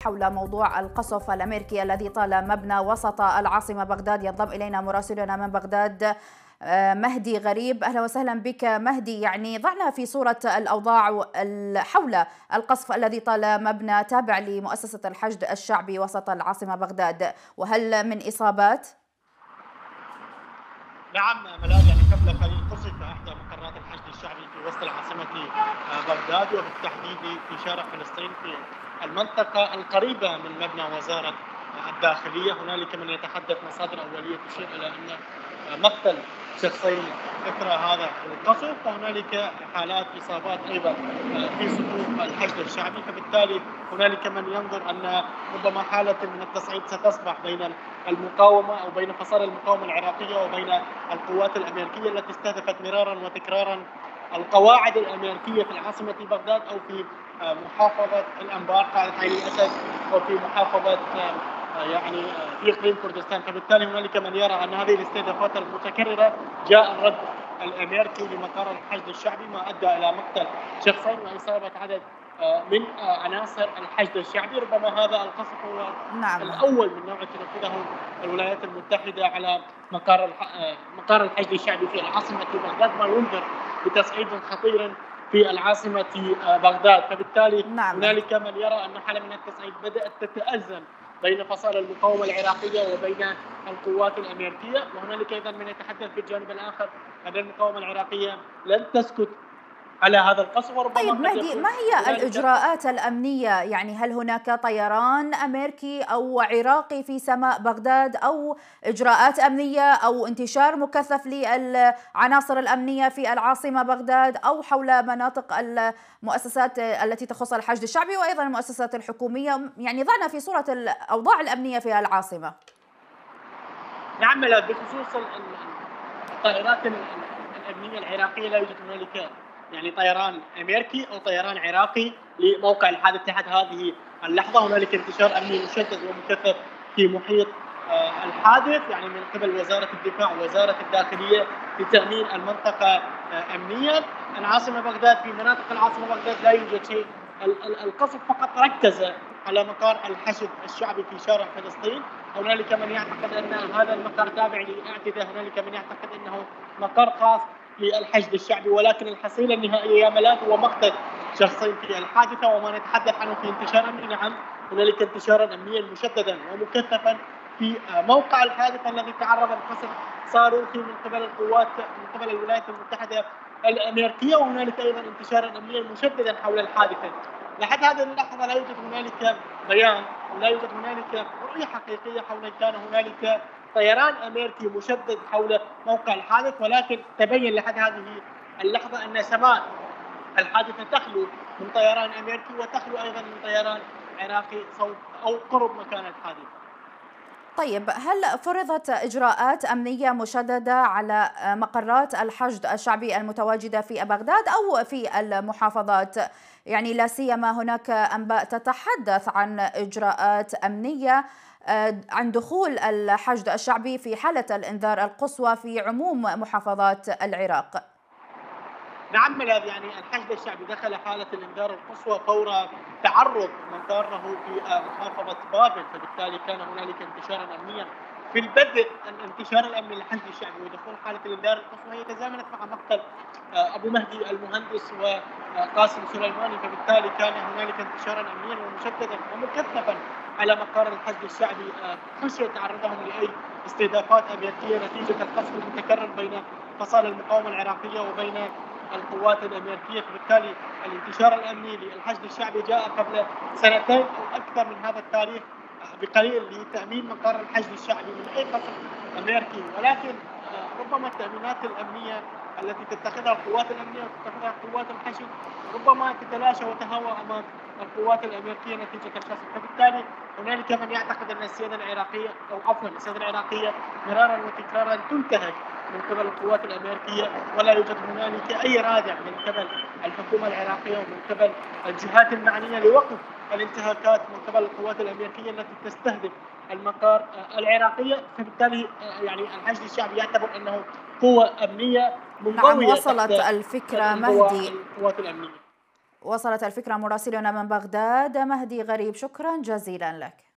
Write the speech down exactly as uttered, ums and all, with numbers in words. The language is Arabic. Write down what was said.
حول موضوع القصف الأمريكي الذي طال مبنى وسط العاصمة بغداد. ينضم إلينا مراسلنا من بغداد مهدي غريب. أهلا وسهلا بك مهدي. يعني ضعنا في صورة الأوضاع حول القصف الذي طال مبنى تابع لمؤسسة الحشد الشعبي وسط العاصمة بغداد، وهل من إصابات؟ نعم ملاذ، يعني قبل قليل قصف احدى مقرات الحشد الشعبي في وسط العاصمه بغداد، وبالتحديد في شارع فلسطين في المنطقه القريبه من مبنى وزاره الداخليه. هنالك من يتحدث مصادر اوليه تشير الى ان مقتل شخصين اثر هذا القصف، وهنالك حالات اصابات ايضا في صفوف الحشد الشعبي. فبالتالي هنالك من ينظر ان ربما حاله من التصعيد ستصبح بين المقاومه او بين فصائل المقاومه العراقيه وبين القوات الامريكيه التي استهدفت مرارا وتكرارا القواعد الامريكيه في العاصمه بغداد او في محافظه الانبار قاعده عين الاسد وفي محافظه يعني في اقليم كردستان. فبالتالي هنالك من يرى ان هذه الاستهدافات المتكرره جاء الرد الامريكي لمقر الحشد الشعبي ما ادى الى مقتل شخصين واصابه عدد من عناصر الحشد الشعبي. ربما هذا القصف هو نعم. الاول من نوعه تنفذه الولايات المتحده على مقر مقر الحشد الشعبي في العاصمه بغداد، ما ينذر بتصعيد خطير في العاصمه بغداد. فبالتالي نعم. هنالك من يرى ان حاله من التصعيد بدات تتازم بين فصائل المقاومه العراقيه وبين القوات الامريكيه، وهنالك ايضا من يتحدث بالجانب الاخر ان المقاومه العراقيه لن تسكت على هذا القصف. وربما طيب مهدي، ما هي الإجراءات الأمنية؟ يعني هل هناك طيران أمريكي أو عراقي في سماء بغداد، أو إجراءات أمنية أو انتشار مكثف للعناصر الأمنية في العاصمة بغداد أو حول مناطق المؤسسات التي تخص الحشد الشعبي وأيضا المؤسسات الحكومية؟ يعني ضعنا في صورة الأوضاع الأمنية في العاصمة. نعم، بخصوص الطائرات الأمنية العراقية لا يوجد هنالك يعني طيران امريكي او طيران عراقي لموقع الحادث لحد هذه اللحظه. هنالك انتشار امني مشدد ومكثف في محيط الحادث، يعني من قبل وزاره الدفاع ووزاره الداخليه لتامين المنطقه امنيا. العاصمه بغداد، في مناطق العاصمه بغداد لا يوجد شيء. القصف فقط ركز على مقر الحشد الشعبي في شارع فلسطين. هنالك من يعتقد ان هذا المقر تابع لاعتداء، هنالك من يعتقد انه مقر خاص للحشد الشعبي، ولكن الحصيله النهائيه يا ملاذ هو مقتل شخصين في الحادثه. وما نتحدث عنه في انتشار امني، نعم هنالك انتشارا امنيا مشددا ومكثفا في موقع الحادث الذي تعرض لقصف صاروخي من قبل القوات من قبل الولايات المتحده الامريكيه، وهنالك ايضا انتشارا امنيا مشددا حول الحادثه. لحد هذه اللحظه لا يوجد هنالك بيان ولا يوجد هنالك رؤيه حقيقيه حول كان هنالك طيران امريكي مشدد حول موقع الحادث، ولكن تبين لحد هذه اللحظه ان سماء الحادثه تخلو من طيران امريكي وتخلو ايضا من طيران عراقي او قرب مكان الحادث. طيب، هل فرضت إجراءات أمنية مشددة على مقرات الحشد الشعبي المتواجدة في بغداد أو في المحافظات؟ يعني لا سيما هناك أنباء تتحدث عن إجراءات أمنية عن دخول الحشد الشعبي في حالة الإنذار القصوى في عموم محافظات العراق. نعم ملاذ، يعني الحشد الشعبي دخل حالة الإنذار القصوى فور تعرض مقره في محافظة بابل، فبالتالي كان هنالك انتشارا أمنيا. في البدء الانتشار الأمني للحشد الشعبي ودخول حالة الإنذار القصوى هي تزامنت مع مقتل أبو مهدي المهندس وقاسم سليماني، فبالتالي كان هنالك انتشارا أمنيا ومشددا ومكثفا على مقر الحشد الشعبي خشية تعرضهم لأي استهدافات أمريكية نتيجة القصف المتكرر بين فصائل المقاومة العراقية وبين القوات الامريكيه. فبالتالي الانتشار الامني للحشد الشعبي جاء قبل سنتين او اكثر من هذا التاريخ بقليل لتامين مقر الحشد الشعبي من اي قصف امريكي، ولكن ربما التامينات الامنيه التي تتخذها القوات الامنيه وتتخذها قوات الحشد ربما تتلاشى وتهاوى امام القوات الامريكيه نتيجه القصف. فبالتالي هنالك من يعتقد ان السياده العراقيه او عفوا السياده العراقيه مرارا وتكرارا تنتهك من قبل القوات الامريكيه، ولا يوجد هنالك اي رادع من قبل الحكومه العراقيه ومن قبل الجهات المعنيه لوقف الانتهاكات من قبل القوات الامريكيه التي تستهدف المقار العراقيه. فبالتالي يعني الحشد الشعبي يعتبر انه قوه امنيه منضويه. نعم، وصلت الفكره مهدي. القوات الامنيه وصلت الفكرة مراسلنا من بغداد مهدي غريب، شكرا جزيلا لك.